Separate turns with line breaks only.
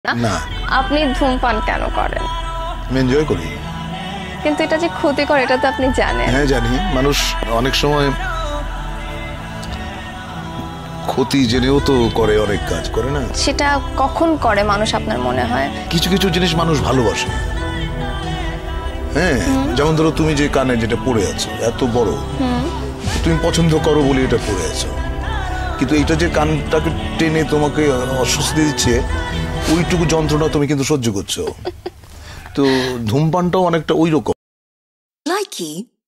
না।
আপনি ধূমপান কেন করেন?
আমি এনজয় করি।
কিন্তু এটা যে ক্ষতিকর এটা তো আপনি জানেন।
হ্যাঁ জানি, মানুষ অনেক সময় ক্ষতি জেনেও তো করে, অনেক কাজ করে না।
সেটা কখন করে মানুষ আপনার মনে হয়?
কিছু কিছু জিনিস মানুষ ভালোবাসে। হ্যাঁ, যেমন ধরো তুমি যে কানে যেটা পড়ে আছো এত বড়, তুমি পছন্দ করো বলে এটা পড়ে আছো, কিন্তু এটা যে কানটাকে টেনে তোমাকে অস্বস্তি দিচ্ছে, ওইটুকু যন্ত্রণা তুমি কিন্তু সহ্য করছো। তো ধূমপানটাও অনেকটা ওই রকম।
Likey